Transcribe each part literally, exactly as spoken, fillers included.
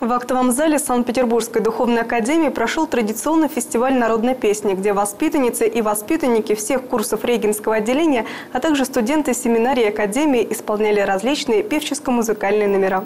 В актовом зале Санкт-Петербургской духовной академии прошел традиционный фестиваль народной песни, где воспитанницы и воспитанники всех курсов Регинского отделения, а также студенты семинарии академии исполняли различные певческо-музыкальные номера.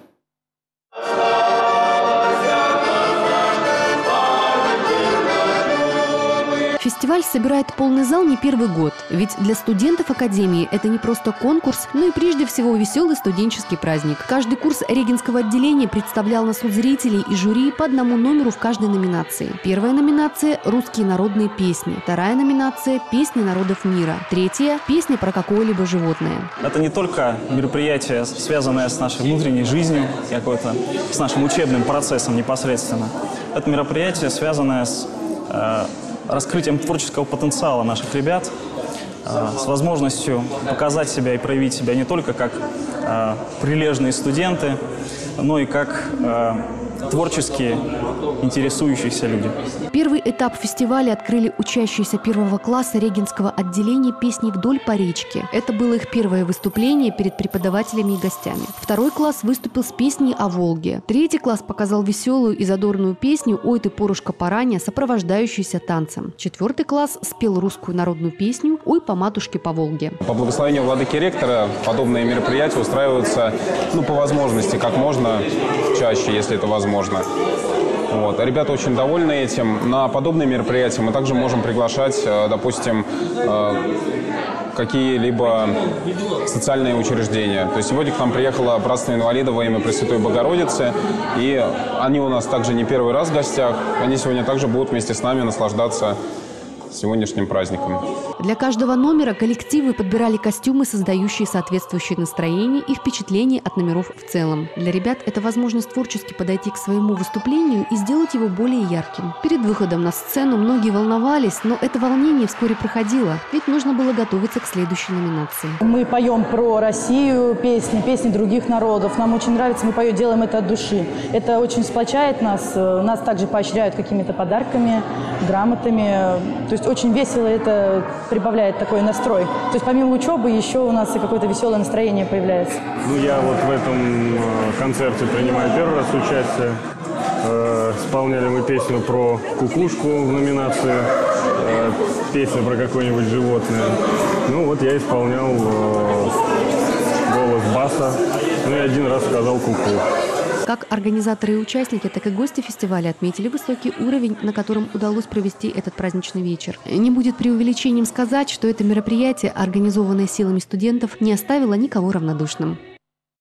Фестиваль собирает полный зал не первый год. Ведь для студентов Академии это не просто конкурс, но и прежде всего веселый студенческий праздник. Каждый курс Регинского отделения представлял на суд зрителей и жюри по одному номеру в каждой номинации. Первая номинация – «Русские народные песни». Вторая номинация – «Песни народов мира». Третья – «Песни про какое-либо животное». Это не только мероприятие, связанное с нашей внутренней жизнью, какой-то, с нашим учебным процессом непосредственно. Это мероприятие, связанное с э, раскрытием творческого потенциала наших ребят, э, с возможностью показать себя и проявить себя не только как э, прилежные студенты, но и как э, творческие, интересующиеся люди. Первый этап фестиваля открыли учащиеся первого класса Регинского отделения «Песни вдоль по речке». Это было их первое выступление перед преподавателями и гостями. Второй класс выступил с песней о Волге. Третий класс показал веселую и задорную песню «Ой ты, порушка пораня», сопровождающуюся танцем. Четвертый класс спел русскую народную песню «Ой по матушке по Волге». По благословению владыки ректора подобные мероприятия устраиваются, ну, по возможности, как можно чаще, если это возможно. Вот. Ребята очень довольны этим. На подобные мероприятия мы также можем приглашать, допустим, какие-либо социальные учреждения. То есть сегодня к нам приехало братство инвалидов во имя Пресвятой Богородицы, и они у нас также не первый раз в гостях. Они сегодня также будут вместе с нами наслаждаться сегодняшним праздником. Для каждого номера коллективы подбирали костюмы, создающие соответствующее настроение и впечатление от номеров в целом. Для ребят это возможность творчески подойти к своему выступлению и сделать его более ярким. Перед выходом на сцену многие волновались, но это волнение вскоре проходило, ведь нужно было готовиться к следующей номинации. Мы поем про Россию, песни, песни других народов. Нам очень нравится, мы поем, делаем это от души. Это очень сплочает нас. Нас также поощряют какими-то подарками, грамотами. То есть очень весело это прибавляет такой настрой. То есть помимо учебы еще у нас и какое-то веселое настроение появляется. Ну, я вот в этом концерте принимаю первый раз участие. Э, исполняли мы песню про кукушку в номинации, э, песню про какое-нибудь животное. Ну вот я исполнял э, голос баса, ну и один раз сказал ку-ку. Как организаторы и участники, так и гости фестиваля отметили высокий уровень, на котором удалось провести этот праздничный вечер. Не будет преувеличением сказать, что это мероприятие, организованное силами студентов, не оставило никого равнодушным.